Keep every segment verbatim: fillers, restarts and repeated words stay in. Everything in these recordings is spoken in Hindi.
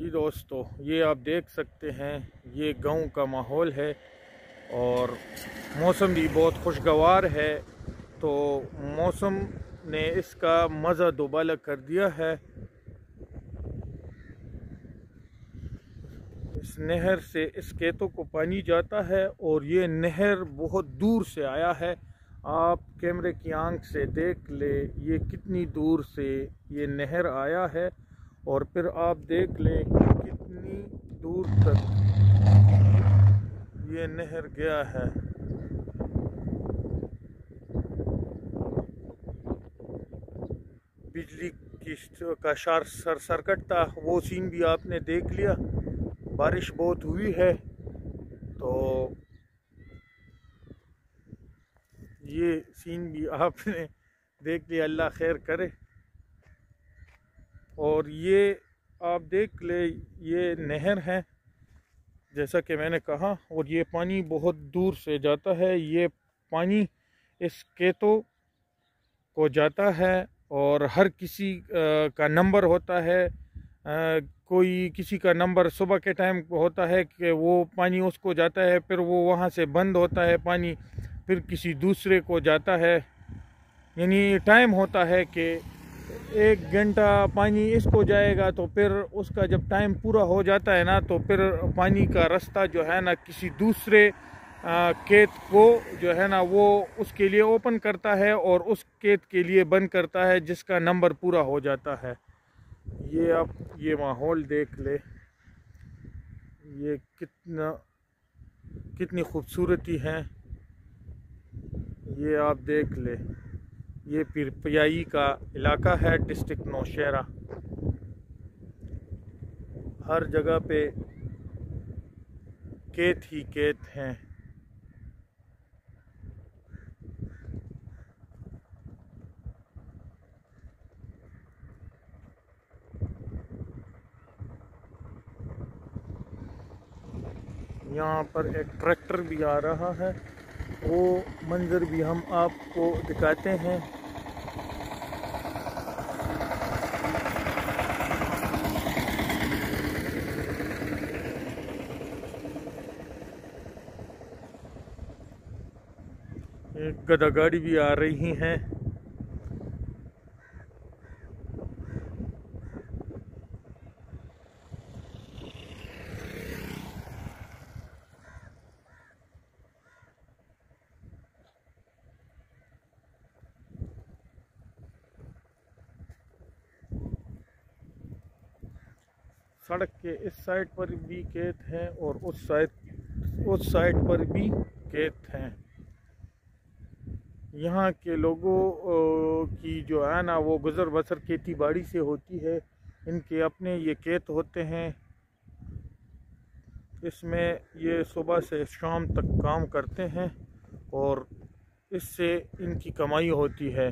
जी दोस्तों, ये आप देख सकते हैं, ये गांव का माहौल है और मौसम भी बहुत खुशगवार है। तो मौसम ने इसका मज़ा दोबाला कर दिया है। इस नहर से इस खेतों को पानी जाता है और ये नहर बहुत दूर से आया है। आप कैमरे की आंख से देख ले, ये कितनी दूर से ये नहर आया है और फिर आप देख लें कि कितनी दूर तक ये नहर गया है। बिजली की का शार सर सर्किट था, वो सीन भी आपने देख लिया। बारिश बहुत हुई है तो ये सीन भी आपने देख लिया। अल्लाह खैर करे। और ये आप देख ले, ये नहर है जैसा कि मैंने कहा, और ये पानी बहुत दूर से जाता है। ये पानी इस खेतों को जाता है और हर किसी का नंबर होता है। कोई किसी का नंबर सुबह के टाइम होता है कि वो पानी उसको जाता है, फिर वो वहाँ से बंद होता है पानी, फिर किसी दूसरे को जाता है। यानी टाइम होता है कि एक घंटा पानी इसको जाएगा, तो फिर उसका जब टाइम पूरा हो जाता है ना, तो फिर पानी का रास्ता जो है ना किसी दूसरे खेत को जो है ना वो उसके लिए ओपन करता है और उस खेत के लिए बंद करता है जिसका नंबर पूरा हो जाता है। ये आप ये माहौल देख ले, ये कितना कितनी खूबसूरती है। ये आप देख ले, ये पीरपियाई का इलाका है, डिस्ट्रिक्ट नौशहरा। हर जगह पे खेत ही खेत हैं। यहाँ पर एक ट्रैक्टर भी आ रहा है, वो मंजर भी हम आपको दिखाते हैं। एक गधा गाड़ी भी आ रही हैं। सड़क के इस साइड पर भी खेत हैं और उस साइड उस साइड पर भी खेत हैं। यहाँ के लोगों की जो है ना वो गुज़र बसर खेती बाड़ी से होती है। इनके अपने ये खेत होते हैं, इसमें ये सुबह से शाम तक काम करते हैं और इससे इनकी कमाई होती है।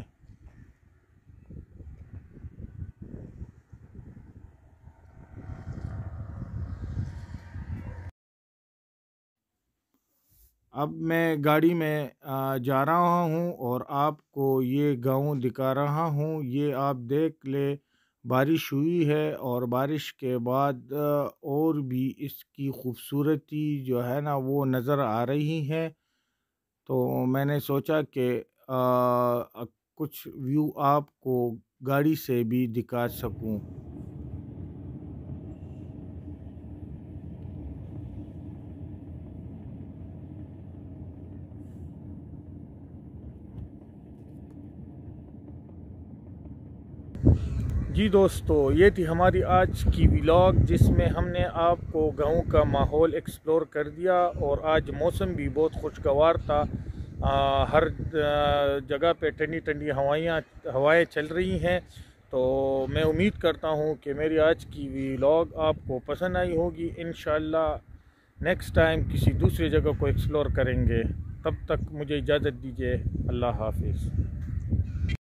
अब मैं गाड़ी में जा रहा हूँ और आपको ये गांव दिखा रहा हूँ। ये आप देख ले, बारिश हुई है और बारिश के बाद और भी इसकी खूबसूरती जो है ना वो नज़र आ रही है। तो मैंने सोचा कि कुछ व्यू आपको गाड़ी से भी दिखा सकूँ। जी दोस्तों, ये थी हमारी आज की व्लॉग, जिसमें हमने आपको गांव का माहौल एक्सप्लोर कर दिया। और आज मौसम भी बहुत खुशगवार था। आ, हर जगह पे ठंडी ठंडी हवाइयाँ हवाएं चल रही हैं। तो मैं उम्मीद करता हूँ कि मेरी आज की व्लॉग आपको पसंद आई होगी। इंशाल्लाह नेक्स्ट टाइम किसी दूसरी जगह को एक्सप्लोर करेंगे। तब तक मुझे इजाज़त दीजिए। अल्लाह हाफिज़।